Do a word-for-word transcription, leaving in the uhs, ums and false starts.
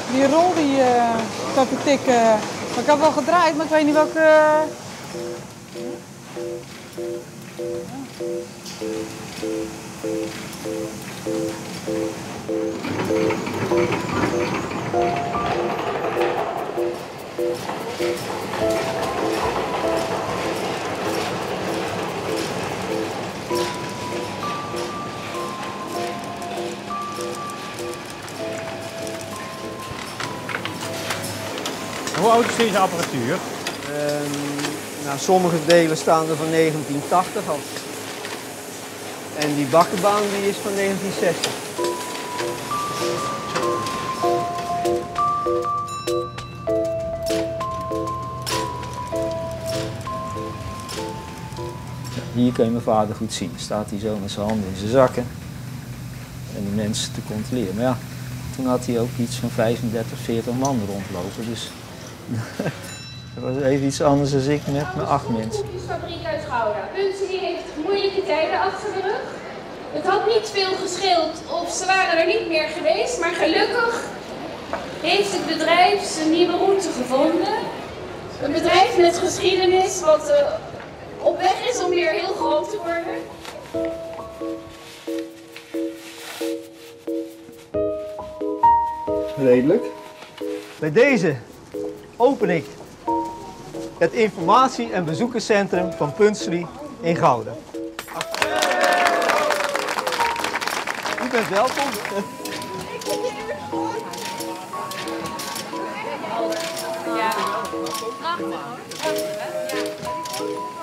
Die rol die uh, staat te tikken. Maar ik heb wel gedraaid, maar ik weet niet welke... Uh... Hoe oud is deze apparatuur? Um, nou, sommige delen staan er van negentien tachtig af. En die bakkenbaan die is van negentien zestig. Hier kun je mijn vader goed zien. Staat hij zo met zijn handen in zijn zakken. En die mensen te controleren. Maar ja, toen had hij ook iets van vijfendertig, veertig man rondlopen. Dus dat was even iets anders dan ik met mijn acht mensen. De fabriek uit Gouda. Puntsely heeft moeilijke tijden achter de rug. Het had niet veel gescheeld of ze waren er niet meer geweest. Maar gelukkig heeft het bedrijf zijn nieuwe route gevonden. Een bedrijf met geschiedenis wat uh, op weg is om weer heel groot te worden. Redelijk. Bij deze open ik het informatie- en bezoekerscentrum van Puntsely in Gouda. U bent welkom. Ja, prachtig.